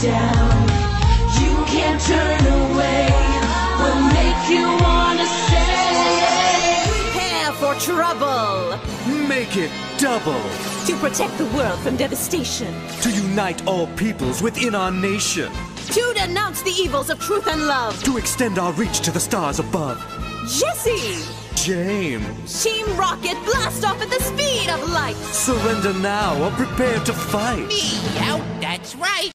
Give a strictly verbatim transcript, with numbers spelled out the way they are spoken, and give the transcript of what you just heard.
down. You can't turn away. We'll make you wanna stay. Prepare for trouble. Make it double. To protect the world from devastation. To unite all peoples within our nation. To denounce the evils of truth and love. To extend our reach to the stars above. Jesse! James! Team Rocket, blast off at the speed of light! Surrender now or prepare to fight. Me out, that's right.